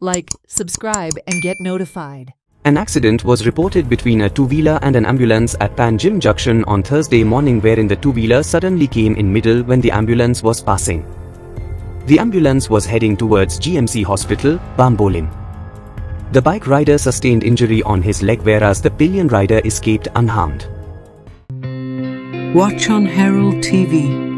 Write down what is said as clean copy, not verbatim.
like, subscribe and get notified. An accident was reported between a two-wheeler and an ambulance at Panjim junction on Thursday morning, wherein the two-wheeler suddenly came in middle when the ambulance was passing. The ambulance was heading towards GMC hospital, Bambolim. The bike rider sustained injury on his leg, whereas the pillion rider escaped unharmed. Watch on Herald TV.